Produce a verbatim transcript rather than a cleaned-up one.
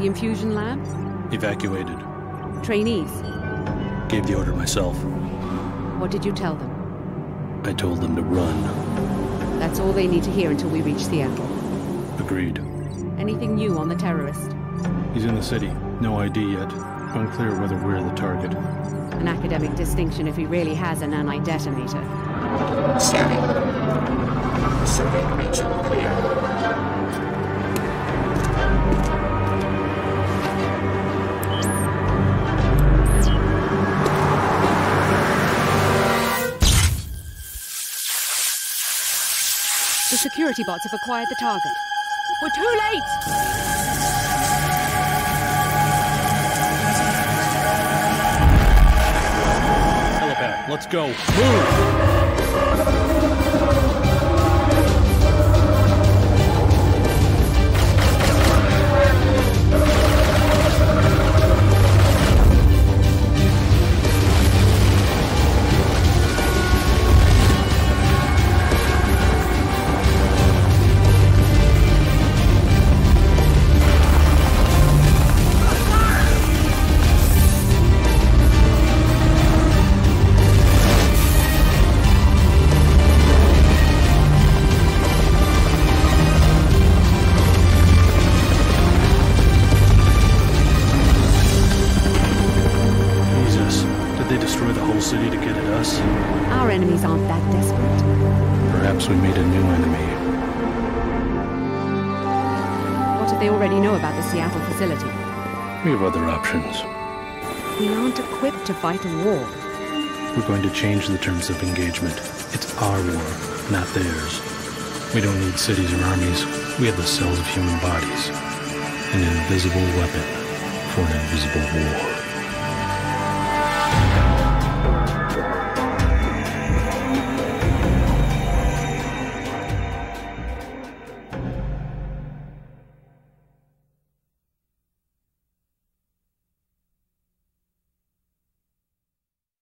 The infusion lab? Evacuated. Trainees? Gave the order myself. What did you tell them? I told them to run. That's all they need to hear until we reach Seattle. Agreed. Anything new on the terrorist? He's in the city. No I D yet. Unclear whether we're the target. An academic distinction if he really has a nanite-detonator. Scanning. Pacific region clear. The security bots have acquired the target. We're too late! Helipad, let's go. Move! City to get at us? Our enemies aren't that desperate. Perhaps we made a new enemy. What if they already know about the Seattle facility? We have other options. We aren't equipped to fight a war. We're going to change the terms of engagement. It's our war, not theirs. We don't need cities or armies. We have the cells of human bodies. An invisible weapon for an invisible war.